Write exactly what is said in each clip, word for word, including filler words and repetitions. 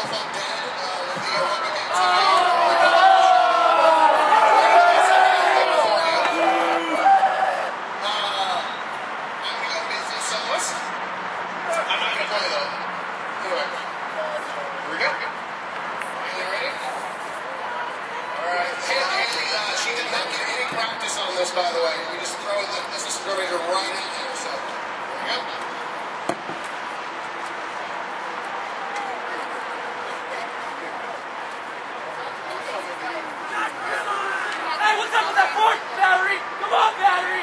By the way, we just throw the, this is throwing her right in there, so there we go. Hey, what's up with that fork, Battery? Come on, Battery!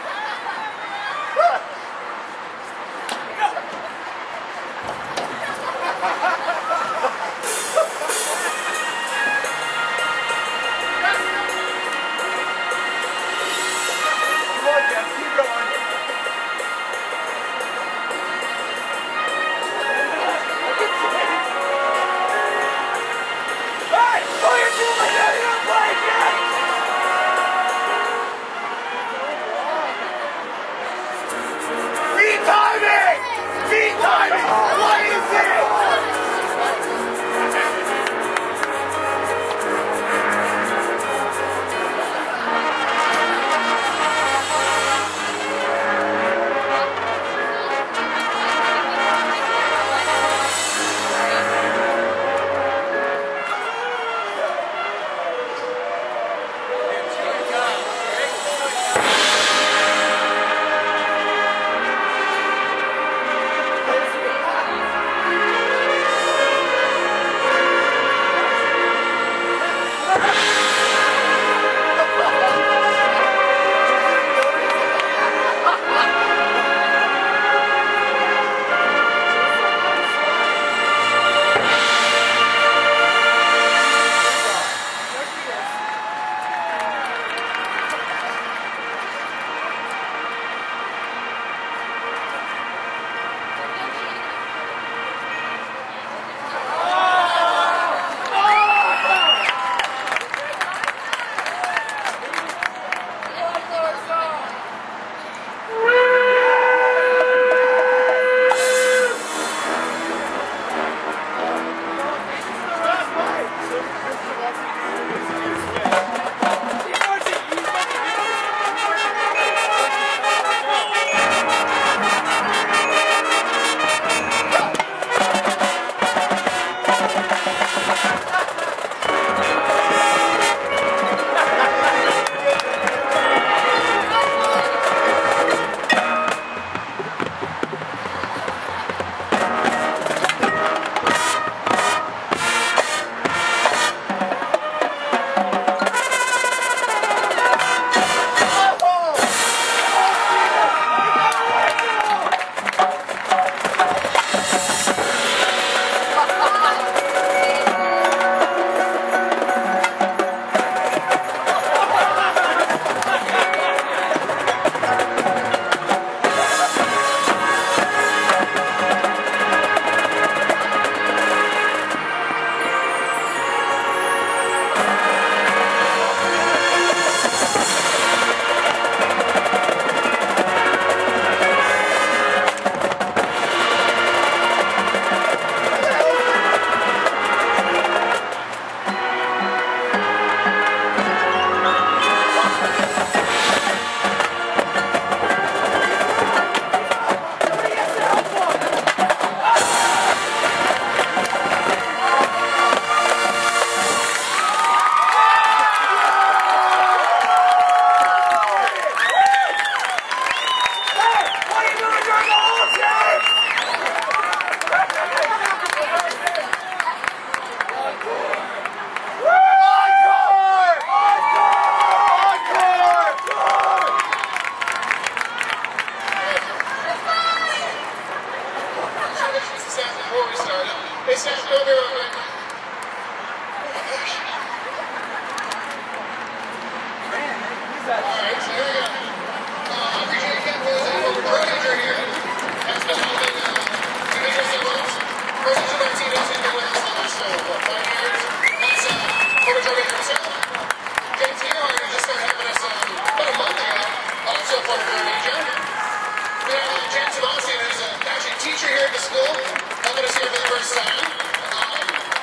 They said, no, no, no, no. Alright, so here we go. Uh, I'm Virginia Campbell, and we're manager here. Has been holding uh, teenagers and moms. Roses and Martinez has been with us on this show, what, five years? That's uh, former drug agent himself. James Gearhart, who just started having us um, about a month ago, also a former drug agent. We have uh, James Sebastian, who's uh, actually a teacher here at the school, helping us here for the first time. Um,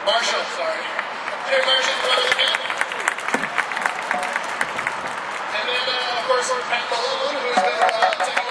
Marshall, sorry. Jerry Marshall's brother again. And then, uh, of course, Pat Malone, who's been uh, taking